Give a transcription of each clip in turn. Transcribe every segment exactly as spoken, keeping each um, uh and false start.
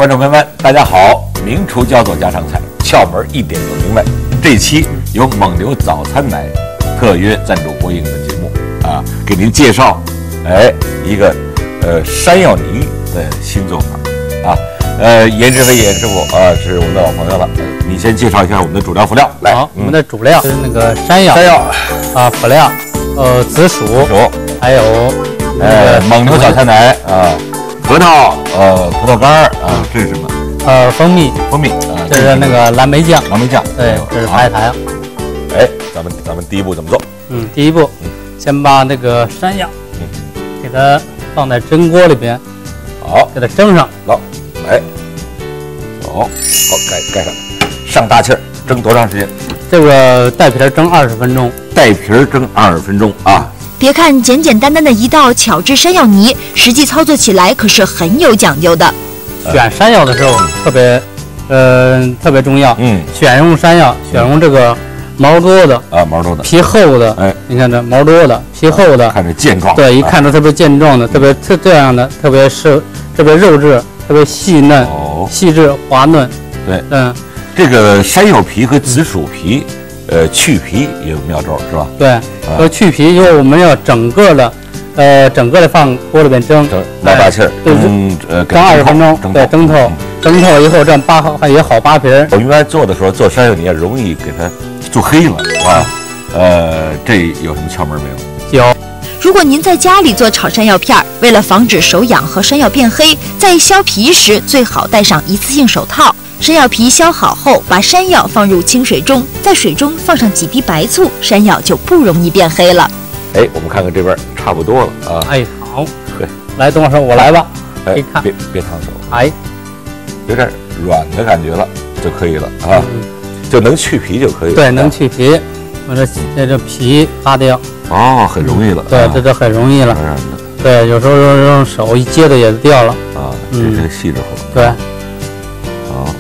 观众朋友们，大家好！名厨教做家常菜，窍门一点就明白。这期由蒙牛早餐奶特约赞助播映的节目啊，给您介绍，哎，一个呃山药泥的新做法啊。呃，严志飞严师傅啊，是我们的老朋友了。呃、你先介绍一下我们的主料辅料。来， 好，嗯、我们的主料是那个山药， 山药啊，辅料，呃，紫薯， 紫薯， 还有呃蒙牛早餐奶啊，核桃，呃，葡萄干啊，这是什么？ 呃，蜂蜜， 蜂蜜啊， 这是那个蓝莓酱， 蓝莓酱， 对，这是白糖。 哎，咱们咱们第一步怎么做？ 嗯，第一步，嗯、先把这个山药，嗯，给它放在蒸锅里边， 好， 给它蒸上。 好，来，走，好，盖盖上，上大气儿，蒸多长时间？ 这个带皮儿蒸二十分钟， 带皮儿蒸二十分钟啊。 别看简简单单的一道巧制山药泥，实际操作起来可是很有讲究的。 选山药的时候特别，呃，特别重要。嗯，选用山药，选用这个毛多的啊，毛多的， 皮厚的。哎，你看这毛多的，皮厚的， 看着健壮。 对，一看着特别健壮的，特别特这样的，特别是特别肉质，特别细嫩、细致滑嫩。 对， 嗯， 这个山药皮和紫薯皮，呃，去皮也有妙招是吧？ 对，和去皮就是我们要整个的。呃，整个的放锅里边蒸， 老大气儿， 蒸呃蒸二十分钟，对，蒸透，蒸透以后这样扒好也好扒皮儿。 我原来做的时候做山药泥也容易给它做黑了，啊，呃，这有什么窍门没有？有。 如果您在家里做炒山药片，为了防止手痒和山药变黑，在削皮时最好戴上一次性手套。山药皮削好后，把山药放入清水中，在水中放上几滴白醋，山药就不容易变黑了。 哎，我们看看这边差不多了啊！ 哎，好，来，董老师，我来吧。 哎，看，别别烫手， 哎， 有点软的感觉了就可以了啊，嗯、就能去皮就可以了。 对，能去皮，我这这这皮扒掉。 哦，很容易了。 对，这这很容易了。对，有时候用用手一接着也就掉了。 啊，这这个细致活。 对。 好。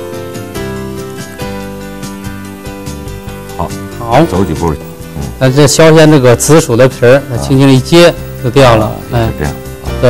好。 好。 走几步。 那这削下这个紫薯的皮儿，那轻轻一接就掉了。 哎，这样。 对。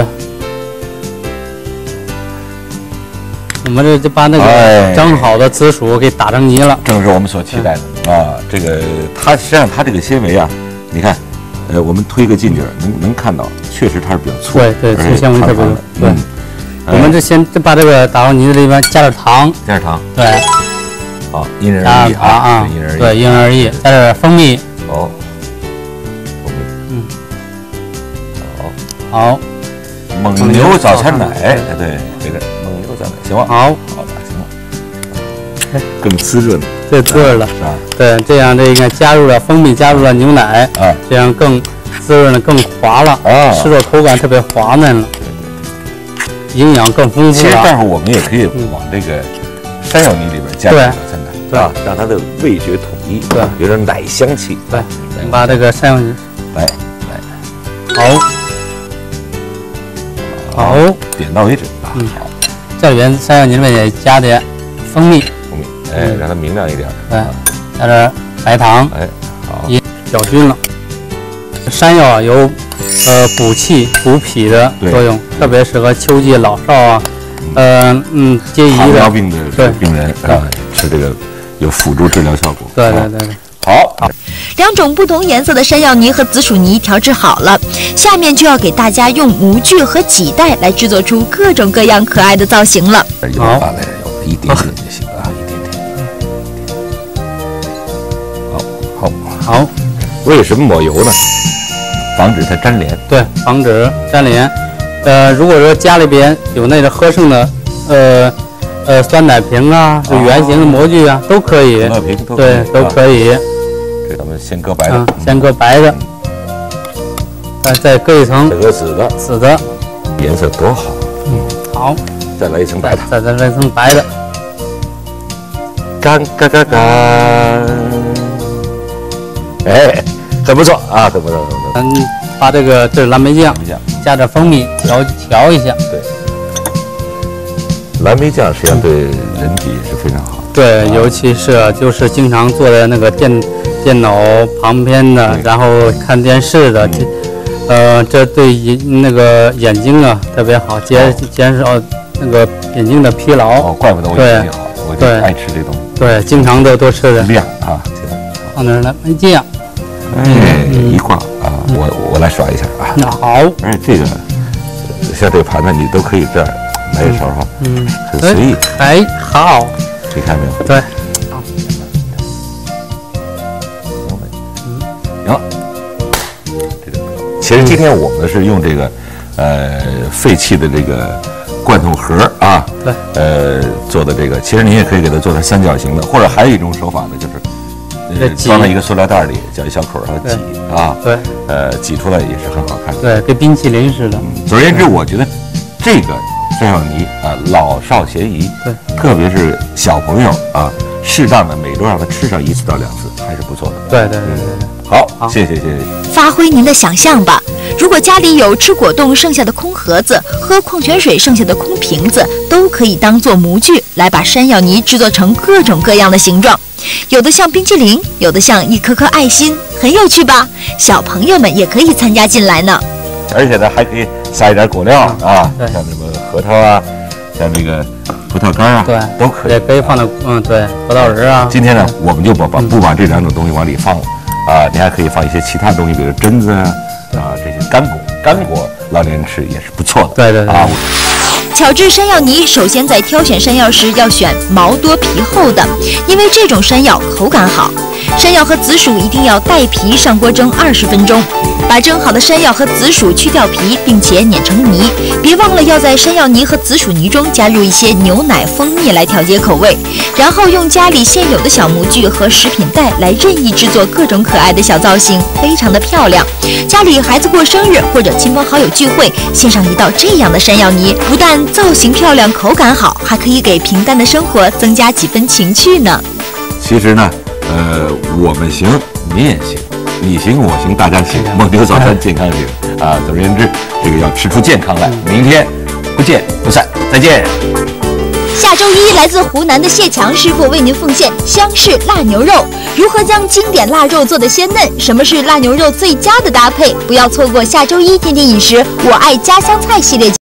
我们这就把那个蒸好的紫薯给打成泥了， 正是我们所期待的啊！这个它实际上它这个纤维啊，你看，呃，我们推个近景能能看到，确实它是比较粗。 对对，粗纤维特别多。对。我们这先就把这个打到泥里边加点糖， 加点糖。 对。 好，因人而异啊，因人而异。 对，因人而异。加点蜂蜜。 哦，蜂蜜， 嗯， 好， 好， 蒙牛早餐奶，哎，对，这个蒙牛早餐奶，行吗？ 好， 好的，行了，更滋润， 最滋润了， 是吧？ 对，这样这个加入了蜂蜜，加入了牛奶，啊，这样更滋润了，更滑了，啊，吃着口感特别滑嫩了，对对对，营养更丰富了。 其实待会儿我们也可以往这个山药泥里边加入早餐奶。对啊，让它的味觉统一，对，有点奶香气。 对，你把这个山药泥来来， 好，好， 点到为止啊。 嗯，这里边山药泥里面也加点蜂蜜， 蜂蜜，哎，让它明亮一点。 对，加点白糖， 哎，好， 也搅均了。山药啊有呃补气补脾的作用，特别适合秋季老少啊，呃嗯，皆宜的糖尿病的病人啊吃这个。有辅助治疗效果。 对对对对， 好。 两种不同颜色的山药泥和紫薯泥调制好了，下面就要给大家用模具和挤袋来制作出各种各样可爱的造型了。 好，放在一点点就行啊，一点点。好，好，好。为什么抹油呢？防止它粘连。 对，防止粘连。呃，如果说家里边有那个合成的，呃。呃，酸奶瓶啊，就圆形的模具啊，都可以。 可乐瓶都对，都可以。 这咱们先搁白的， 先搁白的，再再搁一层。 搁紫的， 紫的， 颜色多好。 嗯，好。 再来一层白的， 再再来一层白的。 干干干干。哎，很不错啊，很不错，很不错。 嗯，把这个这是蓝莓酱，加点蜂蜜调调一下。 对。蓝莓酱实际上对人体也是非常好的。 对，尤其是就是经常坐在那个电电脑旁边的，然后看电视的，呃，这对眼那个眼睛啊特别好，减减少那个眼睛的疲劳。 哦，怪不得我眼睛好，我就爱吃这东西。 对，经常都多吃点。 亮啊， 放那儿来，没这样。 哎，一挂啊，我我来耍一下啊。 那好。 哎，这个像这盘子你都可以这样来一勺哈，嗯，很随意。 哎，好。 你看没有？ 对。 行，这个其实今天我们是用这个呃废弃的这个罐头盒啊， 对， 呃做的这个，其实您也可以给它做成三角形的，或者还有一种手法呢，就是呃装在一个塑料袋里，叫一小口让它挤啊， 对， 呃挤出来也是很好看的， 对，跟冰淇淋似的。 嗯，总而言之，我觉得这个山药泥啊，老少咸宜， 对， 特别是小朋友啊，适当的每周让他吃上一次到两次，还是不错的。 对对对对对。 好，好，谢谢谢谢。 发挥您的想象吧。如果家里有吃果冻剩下的空盒子、喝矿泉水剩下的空瓶子，都可以当做模具来把山药泥制作成各种各样的形状，有的像冰淇淋，有的像一颗颗爱心，很有趣吧？小朋友们也可以参加进来呢。 而且呢，还可以撒一点果料啊，像什么核桃啊，像这个葡萄干啊， 对， 都可以。 也可以放到嗯，对，核桃仁啊。 今天呢，我们就把把不把这两种东西往里放了啊，你还可以放一些其他东西，比如榛子啊。啊，这些干果，干果老年人吃也是不错的。 对对对。啊， 巧制山药泥，首先在挑选山药时要选毛多皮厚的，因为这种山药口感好。山药和紫薯一定要带皮上锅蒸二十分钟，把蒸好的山药和紫薯去掉皮，并且碾成泥。别忘了要在山药泥和紫薯泥中加入一些牛奶、蜂蜜来调节口味。然后用家里现有的小模具和食品袋来任意制作各种可爱的小造型，非常的漂亮。家里孩子过生日或者亲朋好友聚会，献上一道这样的山药泥，不但造型漂亮、口感好，还可以给平淡的生活增加几分情趣呢。 其实呢，呃，我们行，你也行，你行我行，大家行，蒙牛早餐健康行啊。总而言之，这个要吃出健康来。明天不见不散，再见。 下周一，来自湖南的谢强师傅为您奉献湘式辣牛肉。如何将经典腊肉做得鲜嫩？什么是辣牛肉最佳的搭配？不要错过下周一天天饮食我爱家乡菜系列。